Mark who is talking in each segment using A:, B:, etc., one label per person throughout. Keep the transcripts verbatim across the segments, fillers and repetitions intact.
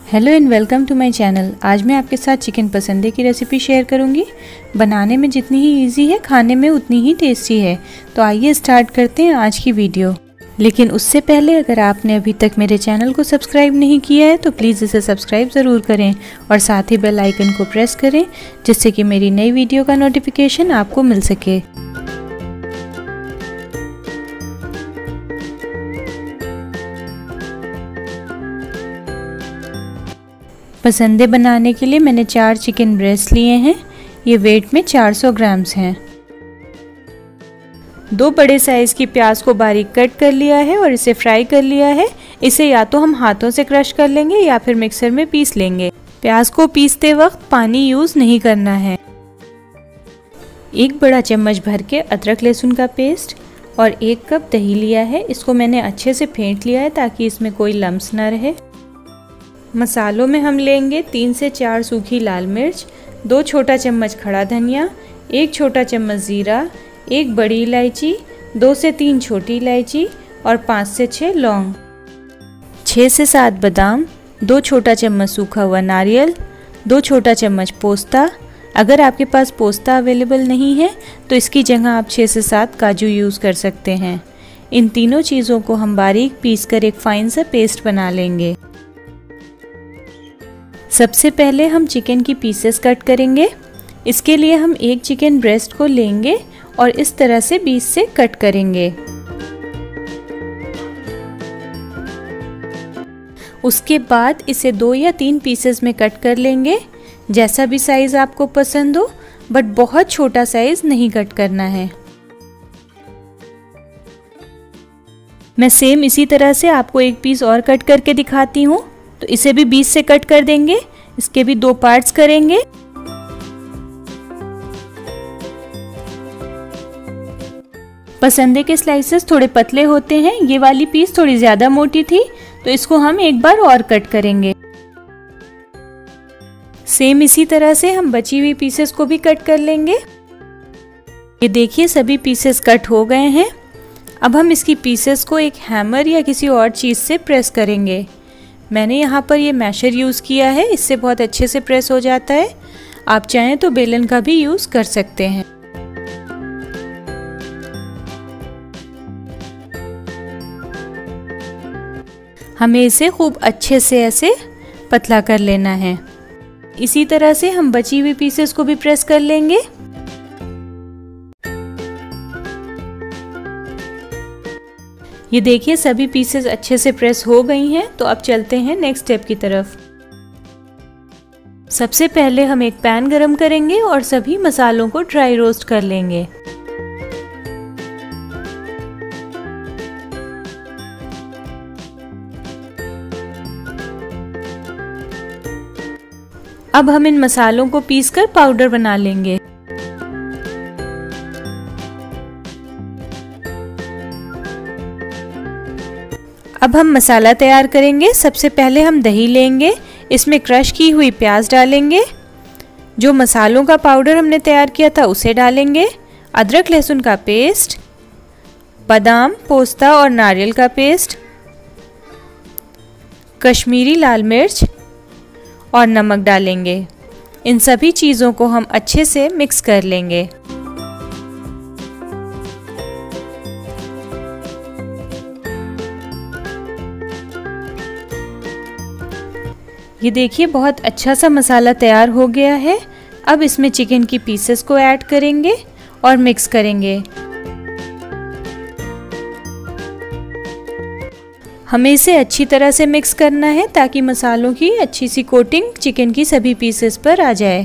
A: Hello and welcome to my channel. आज मैं आपके साथ चिकन पसंदे की रेसिपी शेयर करूंगी। बनाने में जितनी ही इजी है, खाने में उतनी ही टेस्टी है। तो आइए स्टार्ट करते हैं आज की वीडियो। लेकिन उससे पहले अगर आपने अभी तक मेरे चैनल को सब्सक्राइब नहीं किया है तो प्लीज़ इसे सब्सक्राइब ज़रूर करें और साथ ही बेल आइकन को प्रेस करें, जिससे कि मेरी नई वीडियो का नोटिफिकेशन आपको मिल सके। पसंदे बनाने के लिए मैंने चार चिकन ब्रेस्ट लिए हैं। ये वेट में चार सौ ग्राम्स हैं। दो बड़े साइज़ की प्याज को बारीक कट कर लिया है और इसे फ्राई कर लिया है। इसे या तो हम हाथों से क्रश कर लेंगे या फिर मिक्सर में पीस लेंगे। प्याज को पीसते वक्त पानी यूज़ नहीं करना है। एक बड़ा चम्मच भर के अदरक लहसुन का पेस्ट और एक कप दही लिया है। इसको मैंने अच्छे से फेंट लिया है ताकि इसमें कोई लम्स ना रहे। मसालों में हम लेंगे तीन से चार सूखी लाल मिर्च, दो छोटा चम्मच खड़ा धनिया, एक छोटा चम्मच ज़ीरा, एक बड़ी इलायची, दो से तीन छोटी इलायची और पाँच से छः लौंग, छः से सात बादाम, दो छोटा चम्मच सूखा हुआ नारियल, दो छोटा चम्मच पोस्ता। अगर आपके पास पोस्ता अवेलेबल नहीं है तो इसकी जगह आप छः से सात काजू यूज़ कर सकते हैं। इन तीनों चीज़ों को हम बारीक पीस कर एक फाइन सा पेस्ट बना लेंगे। सबसे पहले हम चिकन की पीसेस कट करेंगे। इसके लिए हम एक चिकन ब्रेस्ट को लेंगे और इस तरह से बीच से कट करेंगे। उसके बाद इसे दो या तीन पीसेस में कट कर लेंगे, जैसा भी साइज़ आपको पसंद हो, बट बहुत छोटा साइज़ नहीं कट करना है। मैं सेम इसी तरह से आपको एक पीस और कट करके दिखाती हूँ। तो इसे भी बीच से कट कर देंगे। इसके भी दो पार्ट्स करेंगे। पसंदे के स्लाइसेस थोड़े पतले होते हैं। ये वाली पीस थोड़ी ज़्यादा मोटी थी तो इसको हम एक बार और कट करेंगे। सेम इसी तरह से हम बची हुई पीसेस को भी कट कर लेंगे। ये देखिए सभी पीसेस कट हो गए हैं। अब हम इसकी पीसेस को एक हैमर या किसी और चीज़ से प्रेस करेंगे। मैंने यहाँ पर ये मैशर यूज़ किया है, इससे बहुत अच्छे से प्रेस हो जाता है। आप चाहें तो बेलन का भी यूज़ कर सकते हैं। हमें इसे खूब अच्छे से ऐसे पतला कर लेना है। इसी तरह से हम बची हुई पीसेस को भी प्रेस कर लेंगे। ये देखिए सभी पीसेस अच्छे से प्रेस हो गई हैं। तो अब चलते हैं नेक्स्ट स्टेप की तरफ। सबसे पहले हम एक पैन गरम करेंगे और सभी मसालों को ड्राई रोस्ट कर लेंगे। अब हम इन मसालों को पीसकर पाउडर बना लेंगे। अब हम मसाला तैयार करेंगे। सबसे पहले हम दही लेंगे, इसमें क्रश की हुई प्याज डालेंगे, जो मसालों का पाउडर हमने तैयार किया था उसे डालेंगे, अदरक लहसुन का पेस्ट, बादाम, पोस्ता और नारियल का पेस्ट, कश्मीरी लाल मिर्च और नमक डालेंगे। इन सभी चीज़ों को हम अच्छे से मिक्स कर लेंगे। ये देखिए बहुत अच्छा सा मसाला तैयार हो गया है। अब इसमें चिकन की पीसेस को ऐड करेंगे और मिक्स करेंगे। हमें इसे अच्छी तरह से मिक्स करना है ताकि मसालों की अच्छी सी कोटिंग चिकन की सभी पीसेस पर आ जाए।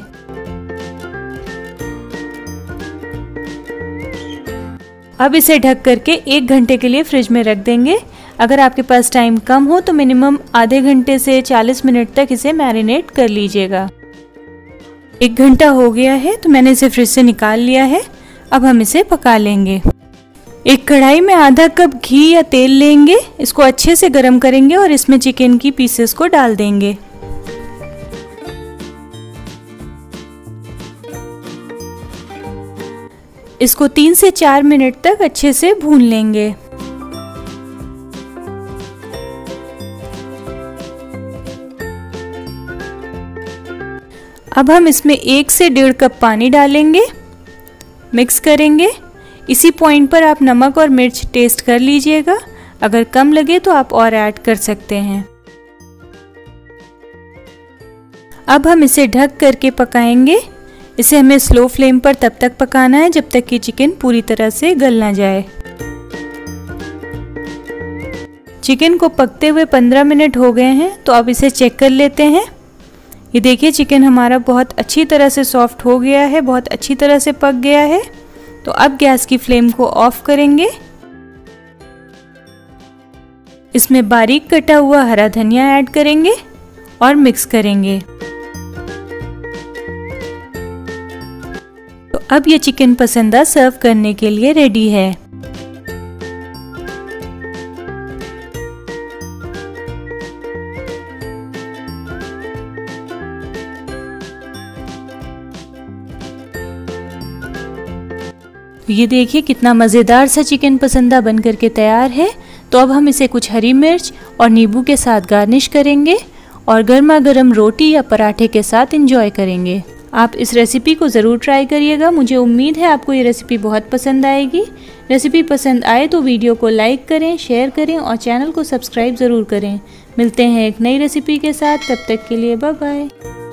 A: अब इसे ढक करके एक घंटे के लिए फ्रिज में रख देंगे। अगर आपके पास टाइम कम हो तो मिनिमम आधे घंटे से चालीस मिनट तक इसे मैरिनेट कर लीजिएगा। एक घंटा हो गया है तो मैंने इसे फ्रिज से निकाल लिया है। अब हम इसे पका लेंगे। एक कढ़ाई में आधा कप घी या तेल लेंगे, इसको अच्छे से गर्म करेंगे और इसमें चिकन की पीसेस को डाल देंगे। इसको तीन से चार मिनट तक अच्छे से भून लेंगे। अब हम इसमें एक से डेढ़ कप पानी डालेंगे, मिक्स करेंगे। इसी पॉइंट पर आप नमक और मिर्च टेस्ट कर लीजिएगा, अगर कम लगे तो आप और ऐड कर सकते हैं। अब हम इसे ढक करके पकाएंगे। इसे हमें स्लो फ्लेम पर तब तक पकाना है जब तक कि चिकन पूरी तरह से गल ना जाए। चिकन को पकते हुए पंद्रह मिनट हो गए हैं, तो अब इसे चेक कर लेते हैं। ये देखिए चिकन हमारा बहुत अच्छी तरह से सॉफ्ट हो गया है, बहुत अच्छी तरह से पक गया है। तो अब गैस की फ्लेम को ऑफ करेंगे। इसमें बारीक कटा हुआ हरा धनिया ऐड करेंगे और मिक्स करेंगे। तो अब ये चिकन पसंदा सर्व करने के लिए रेडी है। ये देखिए कितना मज़ेदार सा चिकन पसंदा बन करके तैयार है। तो अब हम इसे कुछ हरी मिर्च और नींबू के साथ गार्निश करेंगे और गर्मा गर्म रोटी या पराठे के साथ एंजॉय करेंगे। आप इस रेसिपी को ज़रूर ट्राई करिएगा। मुझे उम्मीद है आपको ये रेसिपी बहुत पसंद आएगी। रेसिपी पसंद आए तो वीडियो को लाइक करें, शेयर करें और चैनल को सब्सक्राइब ज़रूर करें। मिलते हैं एक नई रेसिपी के साथ, तब तक के लिए बाय बाय।